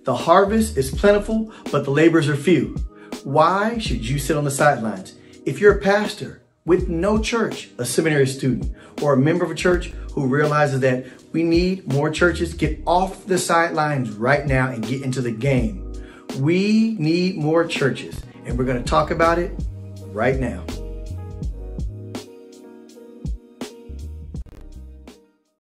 The harvest is plentiful, but the laborers are few. Why should you sit on the sidelines? If you're a pastor with no church, a seminary student, or a member of a church who realizes that we need more churches, get off the sidelines right now and get into the game. We need more churches, and we're going to talk about it right now.